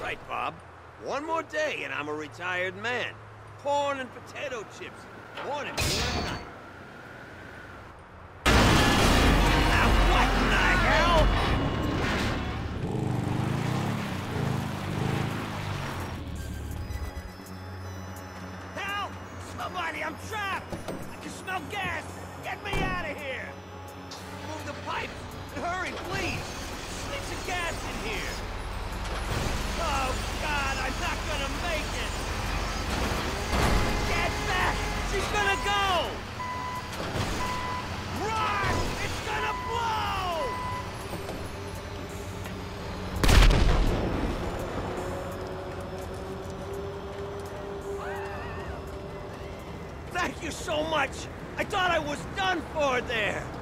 right, Bob. One more day and I'm a retired man. Corn and potato chips. Morning, noon, night. Now what in the hell? Help! Somebody, I'm trapped! I can smell gas! Get me out of here! Move the pipes! And hurry, please! Leave some gas in here! Oh, God, I'm not gonna make it! Get back! She's gonna go! Run! It's gonna blow! Thank you so much! I thought I was done for there!